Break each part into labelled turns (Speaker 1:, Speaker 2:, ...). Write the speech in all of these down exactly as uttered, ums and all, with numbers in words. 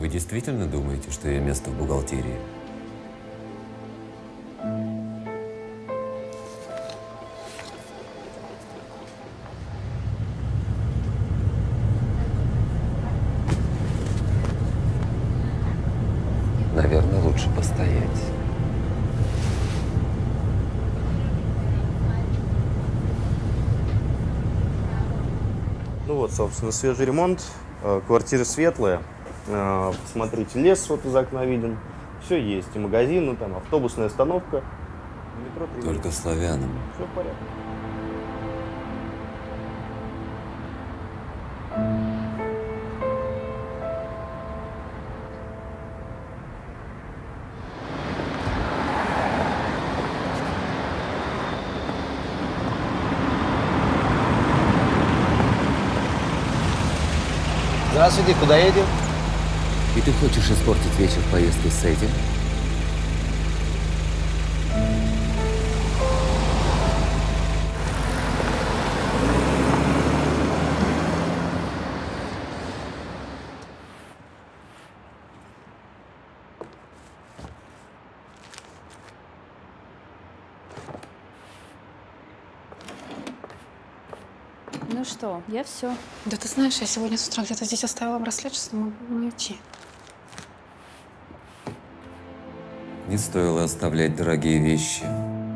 Speaker 1: Вы действительно думаете, что я место в бухгалтерии? Наверное, лучше постоять.
Speaker 2: Ну вот, собственно, свежий ремонт, квартира светлая. Посмотрите, лес вот из окна виден. Все есть, и магазин, ну, там автобусная остановка. Метро
Speaker 1: Только славянам.
Speaker 2: Все в порядке.
Speaker 3: Здравствуйте, куда едем?
Speaker 1: И ты хочешь испортить вечер поездкой с этим?
Speaker 4: Ну что, я все.
Speaker 5: Да ты знаешь, я сегодня с утра где-то здесь оставила браслет, что могу не уйти.
Speaker 1: Не стоило оставлять дорогие вещи.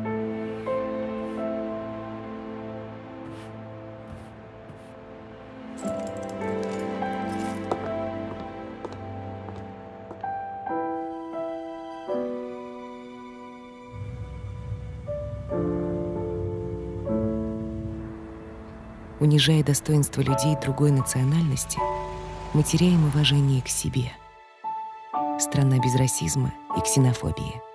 Speaker 6: Унижая достоинство людей другой национальности, мы теряем уважение к себе. Страна без расизма и ксенофобии.